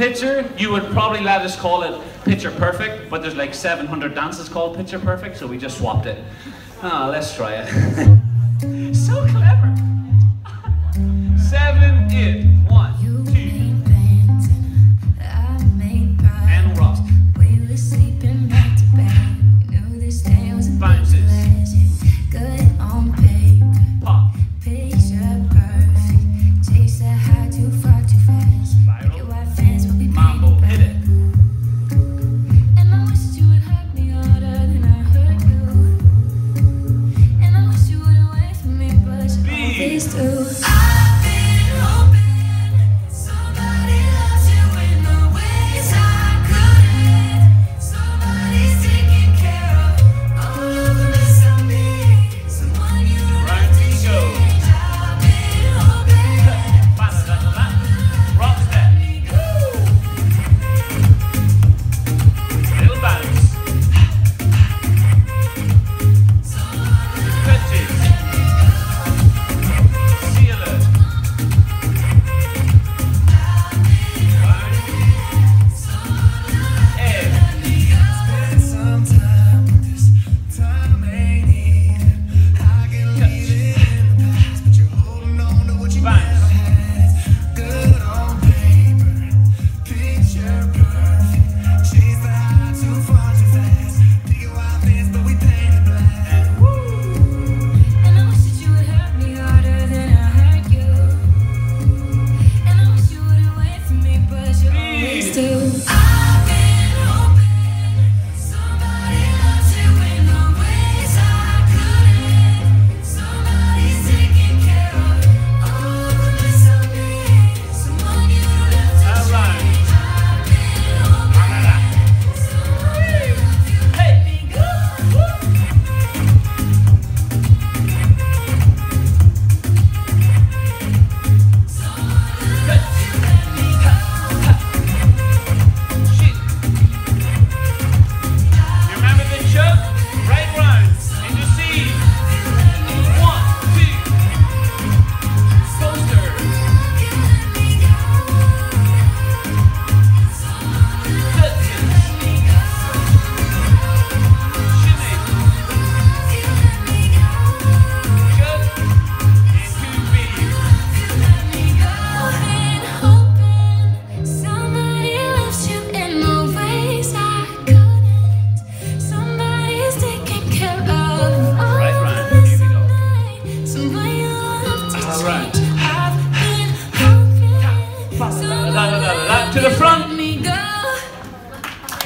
picture, you would probably let us call it Picture Perfect, but there's like 700 dances called Picture Perfect, so we just swapped it. Ah, let's try it. So clever. 7, 8, 1, 2. And rock. Bounces. Pop. Mambo, hit it. To the front.